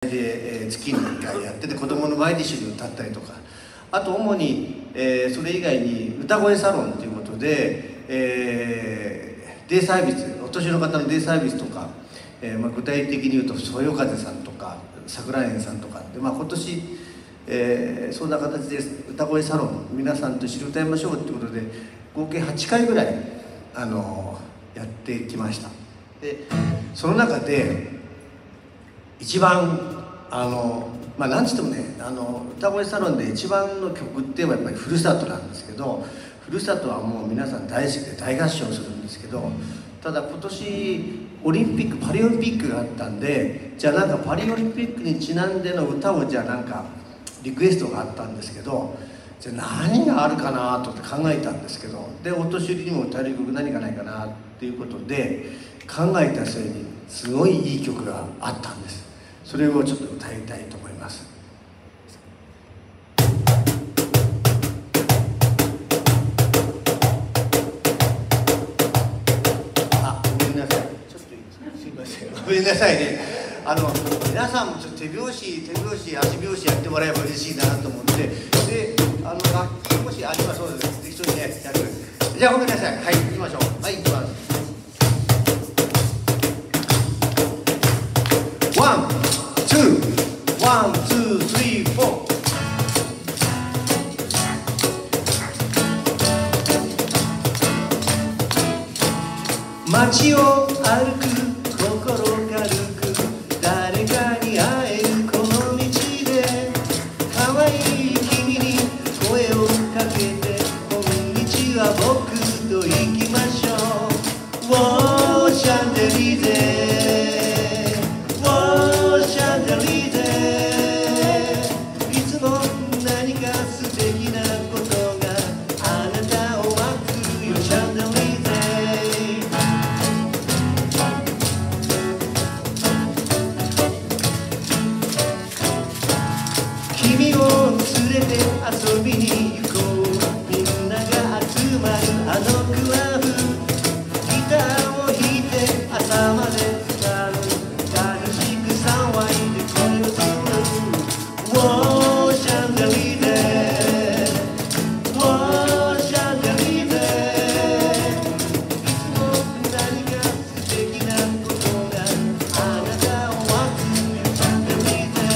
で、月に1回やってて子供の前で一緒に歌ったりとか、あと主に、それ以外に歌声サロンということで、デイサービス、お年の方のデイサービスとか、具体的に言うとそよ風さんとか桜園さんとかで、今年、そんな形で歌声サロン皆さんと一緒に歌いましょうということで合計8回ぐらいやってきました。でその中で一番なんつってもね、歌声サロンで一番の曲って言えばやっぱり「ふるさと」なんですけど、ふるさとはもう皆さん大好きで大合唱するんですけど、ただ今年オリンピックパリオリンピックがあったんで、じゃあなんかパリオリンピックにちなんでの歌をじゃあなんかリクエストがあったんですけど、じゃあ何があるかなと考えたんですけど、でお年寄りにも歌える曲何かないかなっていうことで考えた末にすごいいい曲があったんです。それをちょっと歌いたいと思います。ごめんなさい、ちょっといいですか、すいません、ごめんなさいね。皆さんもちょっと手拍子足拍子やってもらえば嬉しいなと思って、で楽器もしありますので適当にねやる。じゃあごめんなさい、はい行きましょう。はい行きます。ワンツーワンツースリーフォー。街を歩く心軽く誰かに会えるこの道で、可愛い君に声をかけてこんにちは僕と行きましょう。ウォーシャンデリーゼウォーシャンデリーゼ、いつも何か素敵なことがあなたを待つよ。シャンデリーゼ君を連れて遊びに行こう。みんなが集まるあのクラブ、ギターを弾いて朝まで歌う。楽しく騒いで恋をする。ウォーシャンデリーゼウォーシャンデリーゼ、いつも何か素敵なことがあなたを待つ。シャンデリーゼ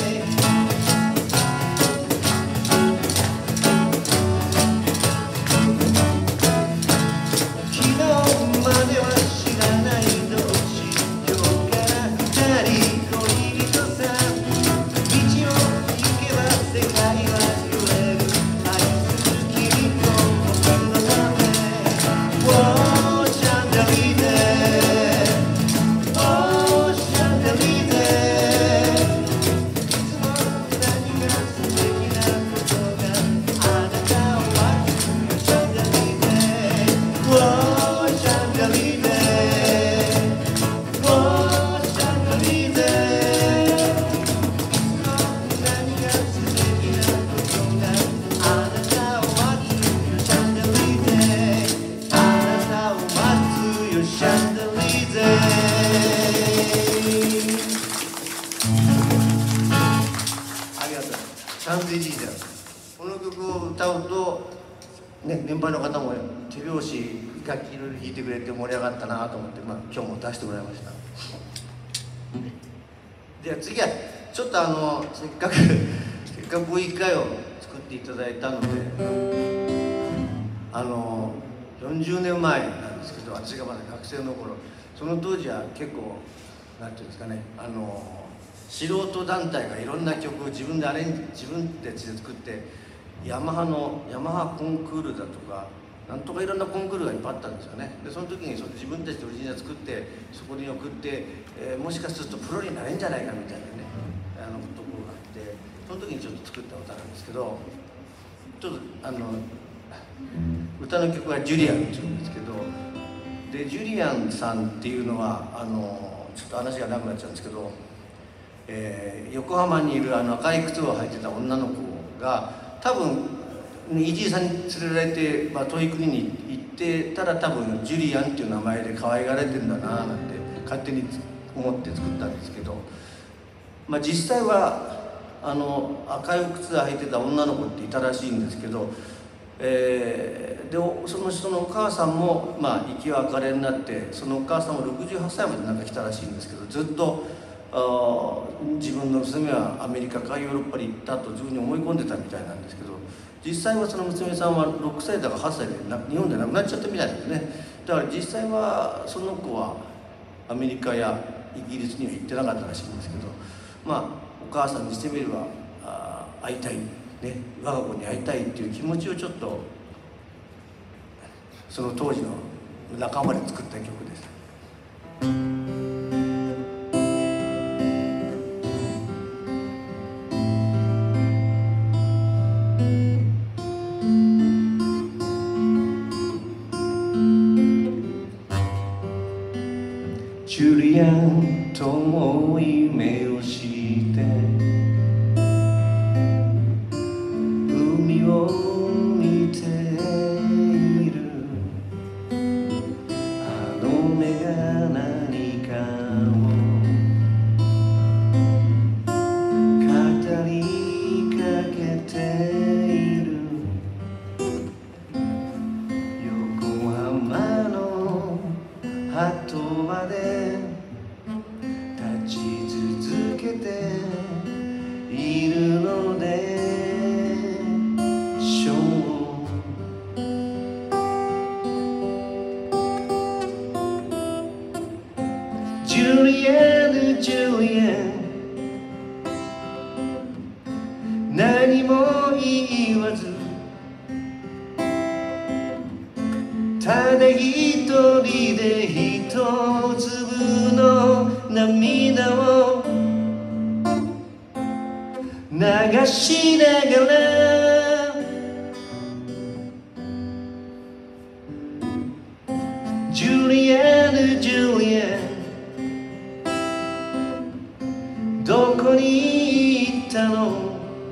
シャンデリーゼ。この曲を歌うと、ね、年配の方も手拍子楽器いろいろ弾いてくれて盛り上がったなと思って、今日も出してもらいました。では次はちょっとせっかくこういう機会を作っていただいたので、40年前なんですけど、私がまだ学生の頃、その当時は結構なんていうんですかね、素人団体がいろんな曲を自分たちで作って、ヤマハコンクールだとかなんとかいろんなコンクールがいっぱいあったんですよね。でその時に自分たちでオリジナル作ってそこに送って、もしかするとプロになれんじゃないかみたいなねところがあって、その時にちょっと作った歌なんですけど、ちょっと歌の曲はジュリアンっていうんですけど、でジュリアンさんっていうのはちょっと話がなくなっちゃうんですけど、横浜にいる赤い靴を履いてた女の子が多分イジーさんに連れられて、遠い国に行ってたら多分ジュリアンっていう名前で可愛がられてんだななんて勝手に思って作ったんですけど、 実際は赤い靴履いてた女の子っていたらしいんですけど、でその人のお母さんも生き別れになって、そのお母さんも68歳までなんか来たらしいんですけど、ずっと自分の娘はアメリカかヨーロッパに行ったと自分に思い込んでたみたいなんですけど、実際はその娘さんは6歳だか8歳で日本で亡くなっちゃったみたいですね。だから実際はその子はアメリカやイギリスには行ってなかったらしいんですけど、お母さんにしてみれば会いたい、ね、我が子に会いたいっていう気持ちをちょっとその当時の仲間で作った曲です。ジュリアンと重い目をして海を見ている、あの目が何かを語りかけている。横浜の鳩場で立ち続けているのでしょう。ジュリアン、ジュリアン、何も言わずただ一人で一粒の涙を流しながら、ジュリアン、ジュリアン、どこに行ったの？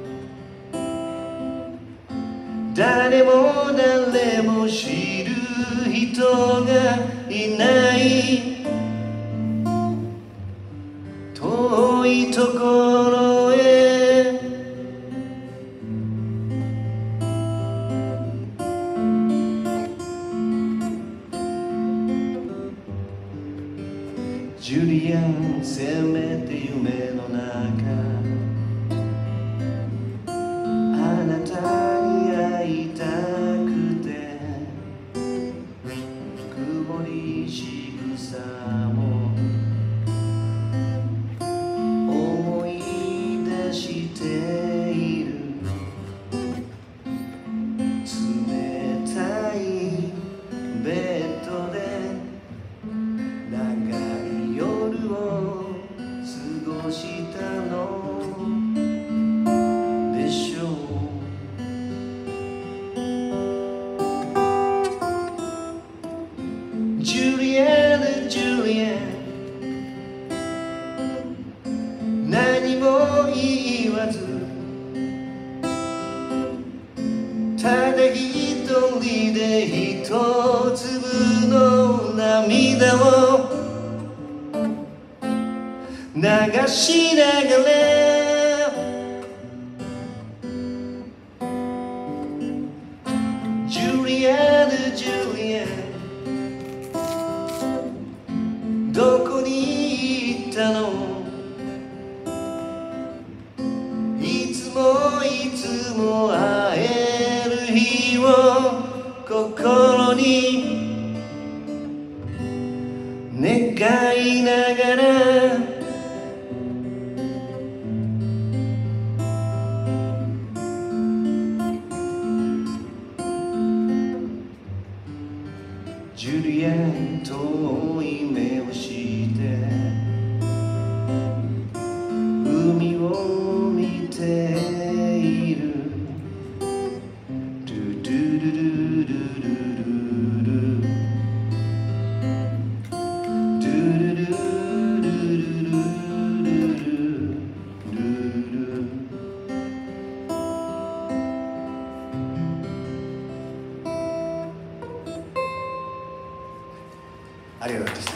誰も誰も知る人がいない遠いところへ。ジュリアン、せめて夢の中あなたに会いたくて、曇りしぐさを思い出している。冷たいベッドで長い夜を過ごしたのでしょう。ジュリアン、ジュリアン、何も言わずただ一人で一粒の涙を流しながら、ジュリアン、ジュリアン、どこに行ったの？いつもいつも会える日を心に願いながら、ジュリアン、遠い目をして海を見ている。ドゥドゥドゥドゥドゥドゥドゥドゥドゥドゥドゥドゥドゥドゥドゥドゥドゥドゥ。ありがとうございました。